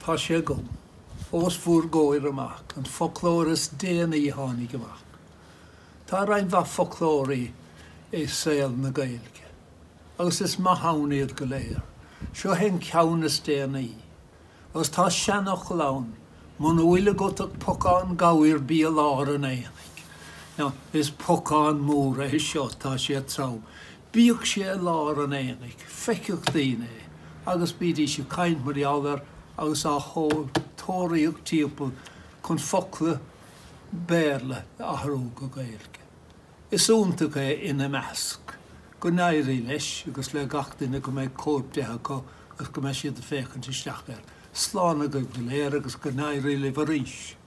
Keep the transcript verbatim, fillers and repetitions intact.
Tá sé gom. Os fúr góir amach, an folklóras déana í hánig amach. Tá rain bha folklóri é saoil na Gaeilge. Agus is maithanaíad go léir. Seo hen ceannas déana í. Agus tá seanach lán, man bhfuil gotach pocán gabhair bí a lár an éananig. Now, is pocán móra is seo tá sé trám. Bíoch sé lár an éananig, feiceach daine, agus bídí sé caint marialar agus a hó tóraíoch tíopal chun focla béirle a thrú go Gaeilge. Is úntacha é ina measc, go nairi leis agus le gachtainna go méid cóip detha go agus go méid siad a féchan isteach ar. Sláánna go léir agus go nairi le bharís.